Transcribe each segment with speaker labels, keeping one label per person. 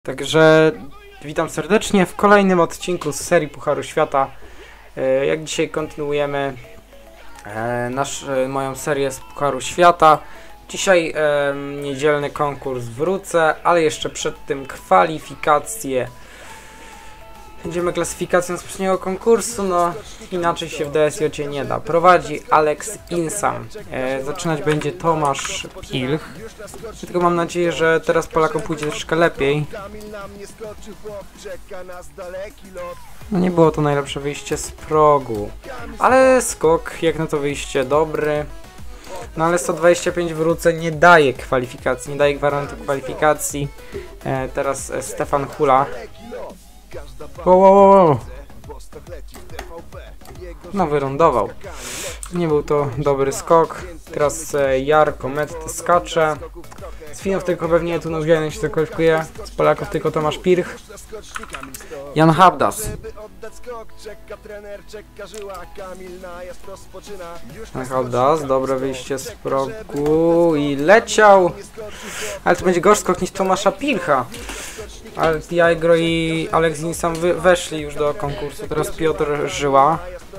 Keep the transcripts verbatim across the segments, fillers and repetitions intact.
Speaker 1: Także witam serdecznie w kolejnym odcinku z serii Pucharu Świata. Jak dzisiaj kontynuujemy nasz, moją serię z Pucharu Świata. Dzisiaj e, niedzielny konkurs wrócę, ale jeszcze przed tym kwalifikacje. Będziemy klasyfikacją z poprzedniego konkursu, no inaczej się w D S J nie da. Prowadzi Alex Insam. E, zaczynać będzie Tomasz Pilch. Tylko mam nadzieję, że teraz Polakom pójdzie troszkę lepiej. No nie było to najlepsze wyjście z progu. Ale skok jak na to wyjście dobry. No ale sto dwadzieścia pięć wrócę nie daje kwalifikacji, nie daje gwarantu kwalifikacji. E, teraz e, Stefan Hula. Wow, wow, wow. No wylądował. Nie był to dobry skok. Teraz e, Jarko Metty skacze. Z Finów tylko pewnie tu Nowgianek się zakwalifikuje. Z Polaków tylko Tomasz Pilch. Jan Habdas. Jan Habdas, dobre wyjście z progu i leciał. Ale to będzie gorszy skok niż Tomasza Pilcha. Ale Jajgro i Alex Insam weszli już do konkursu. Teraz Piotr Żyła.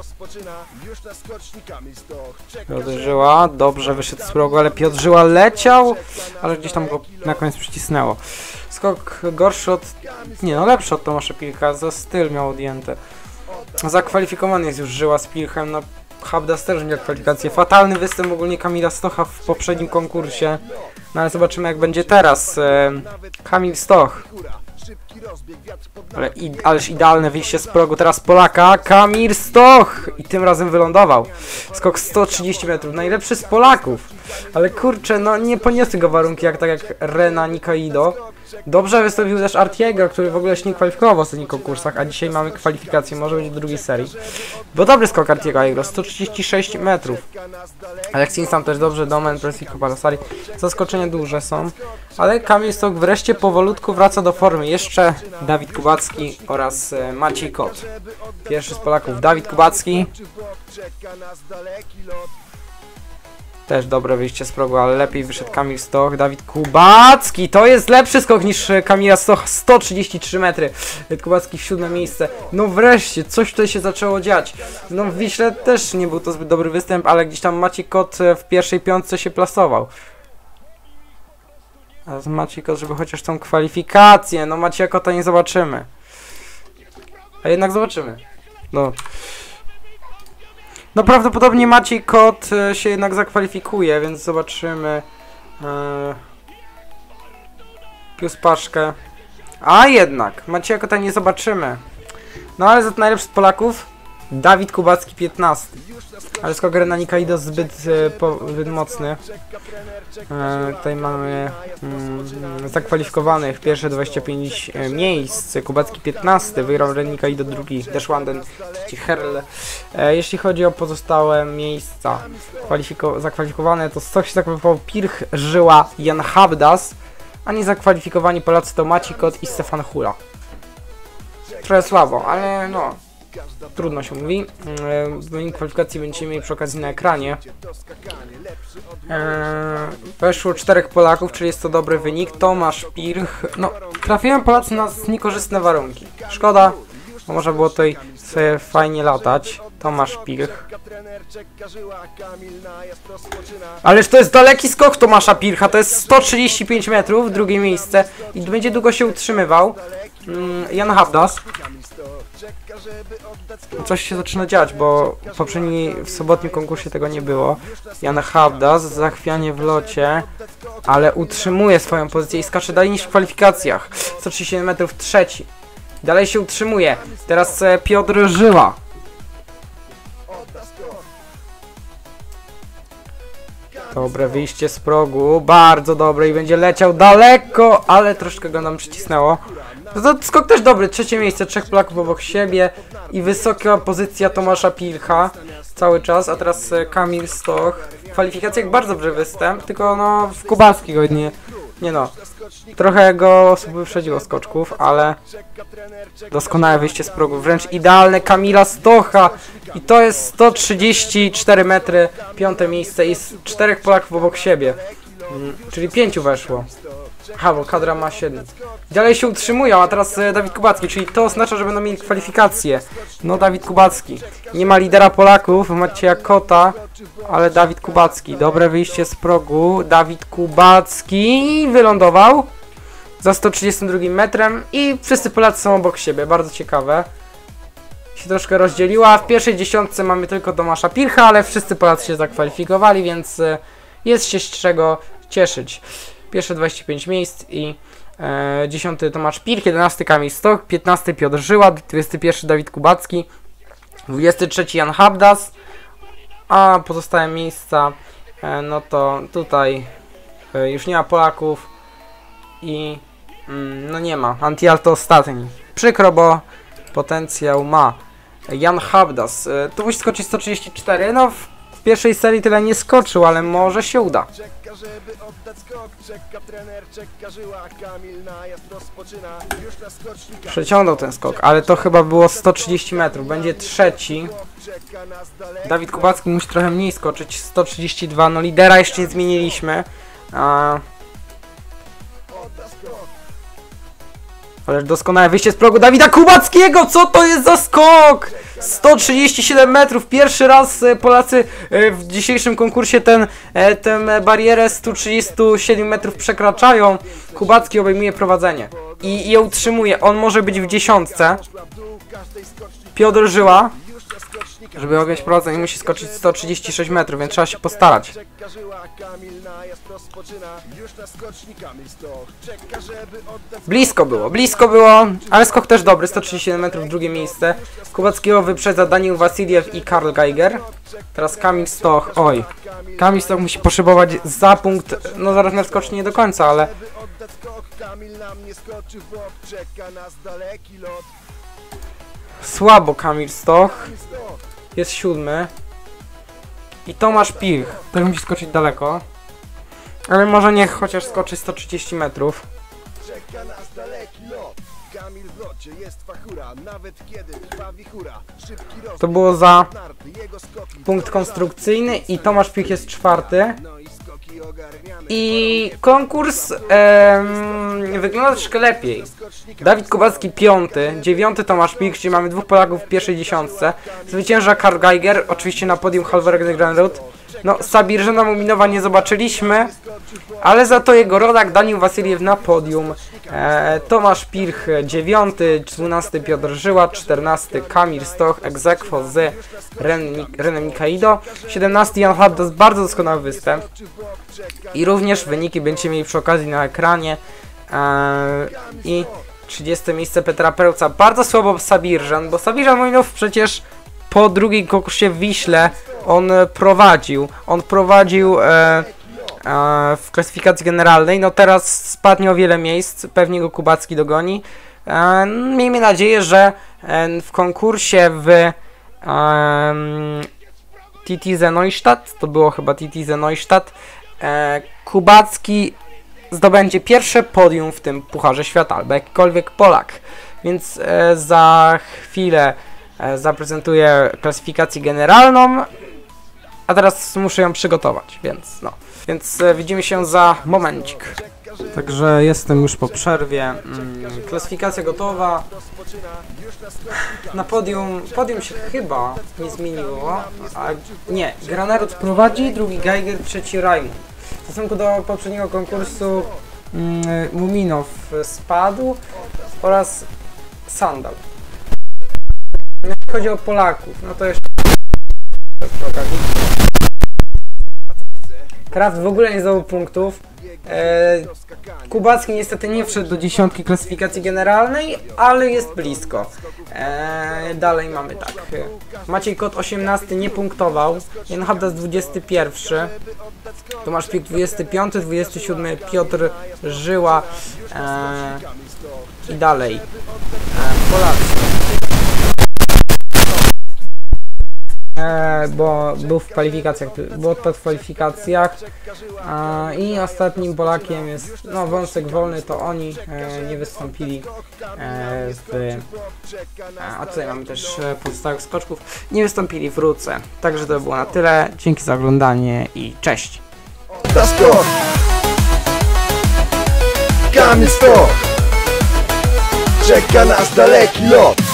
Speaker 1: Piotr Żyła, dobrze wyszedł z progu, ale Piotr Żyła leciał, ale gdzieś tam go na koniec przycisnęło. Skok gorszy od... nie no, lepszy od Tomasza Pilcha, za styl miał odjęte. Zakwalifikowany jest już Żyła z Pilchem, no Habdas też miał kwalifikację. Fatalny występ ogólnie Kamila Stocha w poprzednim konkursie, no ale zobaczymy jak będzie teraz. E, Kamil Stoch. Ale i, ależ idealne wyjście z progu teraz Polaka, Kamil Stoch! I tym razem wylądował. Skok sto trzydzieści metrów, najlepszy z Polaków. Ale kurczę, no nie poniosły go warunki jak tak jak Rena Nikaido. Dobrze wystąpił też Artiego, który w ogóle się nie kwalifikował w ostatnich konkursach, a dzisiaj mamy kwalifikację, może być w drugiej serii. Bo dobry skok Artiego, sto trzydzieści sześć metrów. Alex Insam też dobrze, Domen, Presiko, Palasari. Zaskoczenia duże są. Ale Kamil Stoch wreszcie powolutku wraca do formy. Jeszcze Dawid Kubacki oraz e, Maciej Kot. Pierwszy z Polaków, Dawid Kubacki. Też dobre wyjście z progu, ale lepiej wyszedł Kamil Stoch. Dawid Kubacki, to jest lepszy skok niż Kamila Stoch, sto trzydzieści trzy metry. Dawid Kubacki w siódme miejsce. No wreszcie, coś tutaj się zaczęło dziać. No w Wiśle też nie był to zbyt dobry występ, ale gdzieś tam Maciej Kot w pierwszej piątce się plasował. A z Maciej Kot, żeby chociaż tą kwalifikację, no Macieja Kota nie zobaczymy. A jednak zobaczymy. No. No prawdopodobnie Maciej Kot e, się jednak zakwalifikuje, więc zobaczymy. E, Pius Paszkę. A jednak, Macieja Kota nie zobaczymy. No ale za najlepszy z Polaków Dawid Kubacki piętnasty. Ale skok Rena Nikaido zbyt, e, po, zbyt mocny. E, tutaj mamy mm, zakwalifikowanych pierwsze dwadzieścia pięć e, miejsc. Kubacki piętnasty, wygrał Ren Nikaido drugi, Deszwanden trzeci, Herl. E, jeśli chodzi o pozostałe miejsca zakwalifikowane, to Stoch się zakwalifikował Pilch, Żyła, Jan Habdas, a nie zakwalifikowani Polacy to Maciej Kot i Stefan Hula. Trochę słabo, ale no... trudno się mówi. Wynik kwalifikacji będziemy mieli przy okazji na ekranie. Eee, weszło czterech Polaków, czyli jest to dobry wynik. Tomasz Pilch. No, trafiłem Polacy na niekorzystne warunki. Szkoda, bo można było tutaj sobie fajnie latać. Tomasz Pilch. Ależ to jest daleki skok Tomasza Pilcha, to jest sto trzydzieści pięć metrów, drugie miejsce i będzie długo się utrzymywał. Jan Habdas. Coś się zaczyna dziać, bo w poprzednim, w sobotnim konkursie tego nie było. Jan Habdas, zachwianie w locie, ale utrzymuje swoją pozycję i skacze dalej niż w kwalifikacjach. sto trzydzieści siedem metrów, trzeci. Dalej się utrzymuje. Teraz e, Piotr Żyła. Dobre wyjście z progu, bardzo dobre i będzie leciał daleko, ale troszkę go nam przycisnęło. To skok też dobry, trzecie miejsce, trzech Polaków obok siebie i wysoka pozycja Tomasza Pilcha cały czas, a teraz Kamil Stoch. W kwalifikacjach bardzo dobry występ, tylko no w Kubacki go nie, nie no, trochę go wyprzedziło skoczków, ale doskonałe wyjście z progu, wręcz idealne Kamila Stocha i to jest sto trzydzieści cztery metry, piąte miejsce i czterech Polaków obok siebie, czyli pięciu weszło. Aha, bo kadra ma siedem. Dalej się utrzymują, a teraz e, Dawid Kubacki, czyli to oznacza, że będą mieli kwalifikacje. No Dawid Kubacki. Nie ma lidera Polaków, Macieja Kota, ale Dawid Kubacki. Dobre wyjście z progu. Dawid Kubacki wylądował za sto trzydziestym drugim metrem i wszyscy Polacy są obok siebie. Bardzo ciekawe. Się troszkę rozdzieliła. W pierwszej dziesiątce mamy tylko Tomasza Pircha, ale wszyscy Polacy się zakwalifikowali, więc e, jest się z czego cieszyć. Pierwsze dwadzieścia pięć miejsc i e, dziesiąty Tomasz Pirch, jedenasty Kamil Stoch, piętnasty Piotr Żyła, dwudziesty pierwszy Dawid Kubacki, dwudziesty trzeci Jan Habdas, a pozostałe miejsca, e, no to tutaj e, już nie ma Polaków i mm, no nie ma. Antialto ostatni. Przykro, bo potencjał ma. Jan Habdas, e, tu musi skoczyć sto trzydzieści cztery, no w W pierwszej serii tyle nie skoczył, ale może się uda. Przeciągnął ten skok, ale to chyba było sto trzydzieści metrów. Będzie trzeci. Dawid Kubacki musi trochę mniej skoczyć, sto trzydzieści dwa. No lidera jeszcze nie zmieniliśmy. A... Ależ doskonałe wyjście z progu Dawida Kubackiego! Co to jest za skok? sto trzydzieści siedem metrów. Pierwszy raz Polacy w dzisiejszym konkursie ten, tę barierę sto trzydzieści siedem metrów przekraczają. Kubacki obejmuje prowadzenie i je utrzymuje. On może być w dziesiątce. Piotr Żyła, żeby objąć prowadzenie, musi skoczyć sto trzydzieści sześć metrów, więc trzeba się postarać. Blisko było, blisko było, ale skok też dobry, sto trzydzieści siedem metrów, drugie miejsce. Kubackiego wyprzedza Daniel Wasiliew i Karl Geiger. Teraz Kamil Stoch, oj. Kamil Stoch musi poszybować za punkt, no zaraz na skocz nie do końca, ale... Słabo Kamil Stoch. Jest siódmy. I Tomasz Pirch. Też musi skoczyć daleko. Ale może niech chociaż skoczy sto trzydzieści metrów. To było za punkt konstrukcyjny i Tomasz Pirch jest czwarty. I konkurs em, wygląda troszkę lepiej. Dawid Kubacki piąty, dziewiąty Tomasz Pirch, czyli mamy dwóch Polaków w pierwszej dziesiątce. Zwycięża Karl Geiger, oczywiście na podium Halfweg Grand Road. No, Sabirżana Muminowa nie zobaczyliśmy, ale za to jego rodak Daniel Wasiliew na podium. E, Tomasz Pirch dziewiąty, dwunasty Piotr Żyła, czternasty Kamil Stoch, ex aequo z Renem Nikaido, siedemnasty Jan Habdas, bardzo doskonały występ. I również wyniki będziecie mieli przy okazji na ekranie. E, I trzydzieste miejsce Petra Pełca, bardzo słabo Sabirżan, bo Sabirżan Muminow przecież po drugim konkursie w Wiśle on prowadził, on prowadził e, e, w klasyfikacji generalnej, no teraz spadnie o wiele miejsc, pewnie go Kubacki dogoni. E, miejmy nadzieję, że e, w konkursie w e, T T Z Neustadt, to było chyba T T Z Neustadt, e, Kubacki zdobędzie pierwsze podium w tym Pucharze Świata, albo jakikolwiek Polak, więc e, za chwilę zaprezentuję klasyfikację generalną, a teraz muszę ją przygotować, więc no. Więc e, widzimy się za momencik. Także jestem już po przerwie. Mm, klasyfikacja gotowa. Na podium, podium się chyba nie zmieniło. A, nie, Granerud prowadzi, drugi Geiger, trzeci Raimund. W stosunku do poprzedniego konkursu mm, Muminow spadł oraz Sandal. Jeśli chodzi o Polaków, no to jeszcze Kraft w ogóle nie zdobył punktów. E, Kubacki niestety nie wszedł do dziesiątki klasyfikacji generalnej, ale jest blisko. E, dalej mamy tak. Maciej Kot osiemnasty nie punktował. Jan Habdas dwudziesty pierwszy. Tomasz Pirch dwudziesty piąty, dwudziesty siódmy Piotr Żyła. E, I dalej. E, Polacy. E, bo był w kwalifikacjach, był odpad w kwalifikacjach e, i ostatnim Polakiem jest, no Wąsek Wolny, to oni e, nie wystąpili e, w, a tutaj mamy też e, pozostałych skoczków, nie wystąpili w Ruce, także to było na tyle, dzięki za oglądanie i cześć!
Speaker 2: Kamień sto, czeka nas daleki lot.